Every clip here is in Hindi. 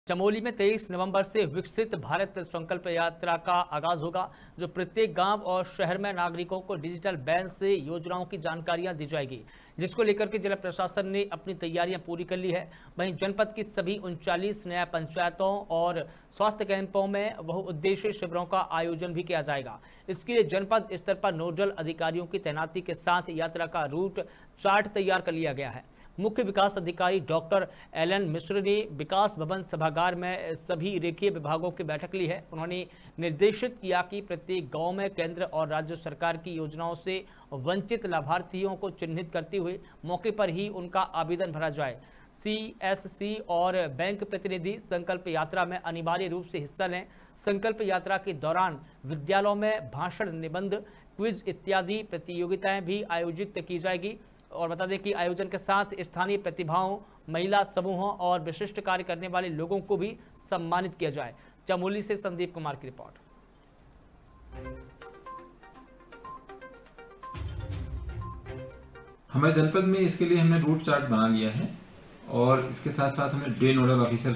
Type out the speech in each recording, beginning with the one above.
चमोली में 23 नवंबर से विकसित भारत संकल्प यात्रा का आगाज होगा, जो प्रत्येक गांव और शहर में नागरिकों को डिजिटल बैंक से योजनाओं की जानकारियां दी जाएगी, जिसको लेकर के जिला प्रशासन ने अपनी तैयारियां पूरी कर ली है। वहीं जनपद की सभी 39 नया पंचायतों और स्वास्थ्य कैंपों में बहुउद्देशीय शिविरों का आयोजन भी किया जाएगा। इसके लिए जनपद स्तर पर नोडल अधिकारियों की तैनाती के साथ यात्रा का रूट चार्ट तैयार कर लिया गया है। मुख्य विकास अधिकारी डॉक्टर एलन मिश्र ने विकास भवन सभागार में सभी रेखीय विभागों की बैठक ली है। उन्होंने निर्देशित किया कि प्रत्येक गांव में केंद्र और राज्य सरकार की योजनाओं से वंचित लाभार्थियों को चिन्हित करते हुए मौके पर ही उनका आवेदन भरा जाए। सीएससी और बैंक प्रतिनिधि संकल्प यात्रा में अनिवार्य रूप से हिस्सा लें। संकल्प यात्रा के दौरान विद्यालयों में भाषण, निबंध, क्विज इत्यादि प्रतियोगिताएं भी आयोजित की जाएगी। और बता दें कि आयोजन के साथ स्थानीय प्रतिभाओं, महिला समूहों और विशिष्ट कार्य करने वाले लोगों को भी सम्मानित किया जाए। चमोली से संदीप कुमार की रिपोर्ट। हमारे जनपद में इसके लिए हमने रूट चार्ट बना लिया है और इसके साथ साथ हमने डे नोडल ऑफिसर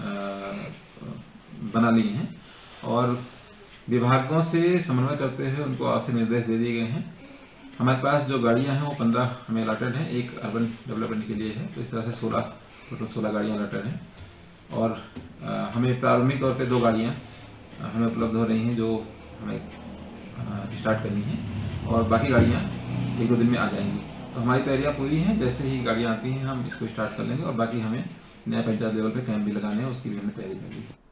बना लिए हैं और विभागों से समन्वय करते हुए उनको आज से निर्देश दे दिए गए हैं। हमारे पास जो गाड़ियां हैं वो 15 हमें अलॉटेड हैं, एक अर्बन डेवलपमेंट के लिए है, तो इस तरह से 16 गाड़ियां अलॉटेड हैं। और हमें प्रारंभिक तौर पे 2 गाड़ियां हमें उपलब्ध हो रही हैं जो हमें स्टार्ट करनी है और बाकी गाड़ियां 1-2 दिन में आ जाएंगी। तो हमारी तैयारियां पूरी हैं, जैसे ही गाड़ियां आती हैं हम इसको स्टार्ट कर लेंगे और बाकी हमें नया पंचायत लेवल पे कैंप भी लगाने हैं, उसकी भी हमने तैयारी कर ली है।